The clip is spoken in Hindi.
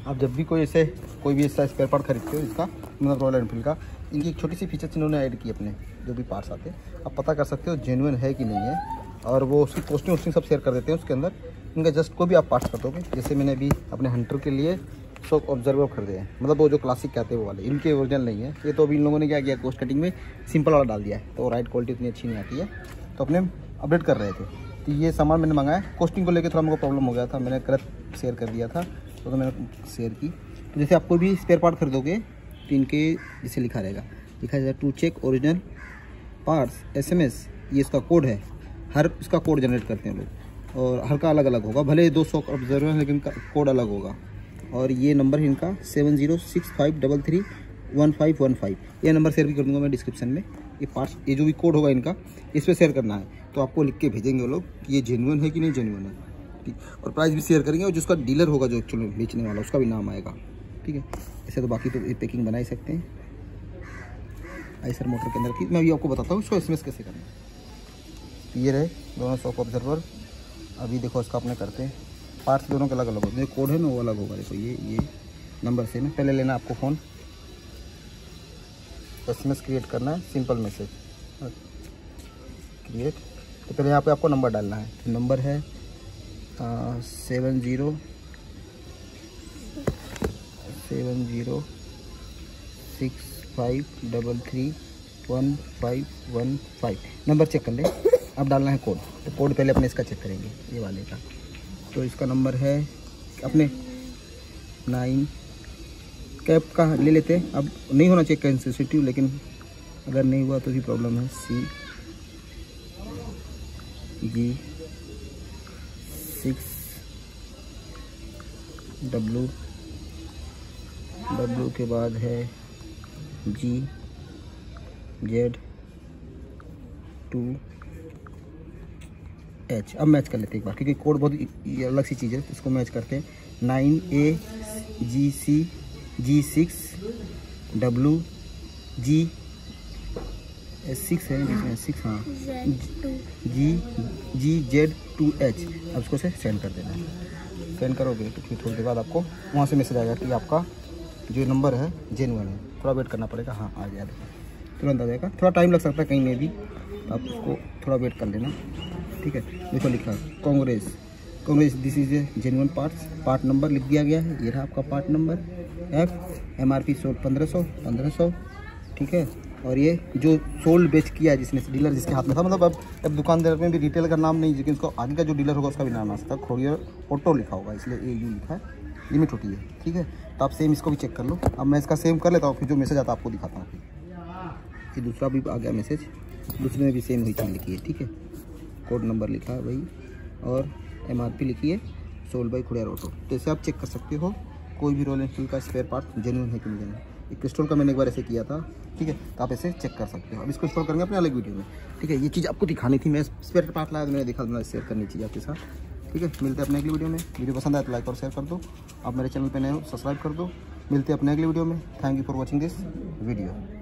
आप जब भी कोई भी ऐसा स्पेयर पार्ट खरीदते हो इसका, मतलब रॉयल एनफील्ड का, इनकी एक छोटी सी फीचर्स इन्होंने ऐड की अपने जो भी पार्ट्स आते हैं, आप पता कर सकते हो जेन्युइन है कि नहीं है। और वो उसकी पोस्टिंग सब शेयर कर देते हैं उसके अंदर। इनका जस्ट को भी आप पार्ट्स कर दोगे, जैसे मैंने अभी अपने हंटर के लिए शॉक ऑब्जर्वर खरीदे हैं, मतलब वो जो क्लासिक कहते हैं वो वाले, इनके ओरिजिनल नहीं है ये। तो अभी इन लोगों ने क्या किया, कोस्ट कटिंग में सिंपल वाला डाल दिया है, तो राइट क्वालिटी उतनी अच्छी नहीं आती है, तो अपने अपडेट कर रहे थे। तो ये सामान मैंने मंगाया, कोस्टिंग को लेकर थोड़ा मेरे को प्रॉब्लम हो गया था, मैंने गलत शेयर कर दिया था, तो मैंने शेयर की। तो जैसे आप कोई भी स्पेयर पार्ट खरीदोगे तो इनके जैसे लिखा रहेगा to check original parts SMS, ये इसका कोड है। हर इसका कोड जनरेट करते हैं लोग, और हर का अलग अलग होगा, भले 2 शॉक ऑब्जर्वर है लेकिन कोड अलग होगा। और ये नंबर है इनका 7065331515। ये नंबर शेयर भी कर दूंगा मैं डिस्क्रिप्शन में। ये पार्ट्स, ये जो भी कोड होगा इनका, इस पर शेयर करना है, तो आपको लिख के भेजेंगे वो लोग कि ये जेन्युइन है कि नहीं जेन्युइन है, ठीक। और प्राइस भी शेयर करेंगे, और जिसका डीलर होगा जो एक्चुअली बेचने वाला, उसका भी नाम आएगा, ठीक है। ऐसे तो बाकी तो ये पैकिंग बना ही सकते हैं आइसर मोटर के अंदर की। मैं अभी आपको बताता हूँ इसको SMS कैसे करना है। ये रहे दोनों शॉक ऑब्जर्वर। अभी देखो इसका अपने करते हैं, पार्ट्स दोनों के अलग अलग होते हैं, कोड है ना वो अलग होगा। देखो ये नंबर से ना पहले लेना आपको फ़ोन, SMS क्रिएट करना है, सिंपल मैसेज क्रिएट। तो पहले यहाँ पे आपको नंबर डालना है, तो नंबर है 7065331515। नंबर चेक कर ले। अब डालना है कोड, तो कोड पहले अपने इसका चेक करेंगे, ये वाले का। तो इसका नंबर है अपने 9 कैप का ले लेते हैं। अब नहीं होना चाहिए सेंसिटिव, लेकिन अगर नहीं हुआ तो भी प्रॉब्लम है। CG6W के बाद है GZ2H। अब मैच कर लेते हैं एक बार, क्योंकि कोड बहुत ये अलग सी चीज़ है, इसको मैच करते हैं। 9AGC G6W G6 है, 6 हाँ GZ2H। अब इसको से सेंड कर देना है। सेंड करोगे तो फिर थोड़ी देर बाद आपको वहाँ से मैसेज आएगा कि आपका जो नंबर है जेन्युइन है। थोड़ा वेट करना पड़ेगा, हाँ आ गया, देखो तुरंत आ जाएगा। थोड़ा टाइम लग सकता है कहीं में भी, तो आप उसको थोड़ा वेट कर लेना, ठीक है। देखो लिखा कांग्रेस this is a genuine part number लिख दिया गया है। ये रहा आपका पार्ट नंबर MRP सोल्ड 1500, ठीक है। और ये जो सोल्ड बेच किया जिसने, डीलर जिसके हाथ में था, मतलब अब दुकानदार में भी रिटेल का नाम नहीं, लेकिन उसको आगे का जो डीलर होगा उसका भी नाम आ सकता है। खोरियर ऑटो लिखा होगा, इसलिए AU लिखा है, लिमिट होती है, ठीक है। तो आप सेम इसको भी चेक कर लो। अब मैं इसका सेम कर लेता हूँ, फिर जो मैसेज आता है आपको दिखाता हूँ। ये दूसरा भी आ गया मैसेज, दूसरे में भी सेम वही चीज़ लिखी है, ठीक है। कोड नंबर लिखा है वही, और MRP लिखी है सोल्ड बाई खोरियर ऑटो। तो ऐसे आप चेक कर सकते हो कोई भी रॉयल एनफील्ड का स्पेयर पार्ट जेन्युइन है कि नहीं जेन्युइन। एक क्रिस्टल का मैंने एक बार ऐसे किया था, ठीक है। तो आप ऐसे चेक कर सकते हो। अब इसको इंस्टॉल करेंगे अपने अलग वीडियो में, ठीक है। ये चीज़ आपको दिखानी थी, मैं स्पेयर पार्ट लाया तो मैंने देखा, मैंने शेयर करनी चाहिए आपके साथ, ठीक है। मिलते हैं अपने अगली वीडियो में। वीडियो पसंद आए तो लाइक और शेयर कर दो। आप मेरे चैनल पर नए हो सब्सक्राइब कर दो। मिलते हैं अपने अगली वीडियो में। Thank you for watching this video.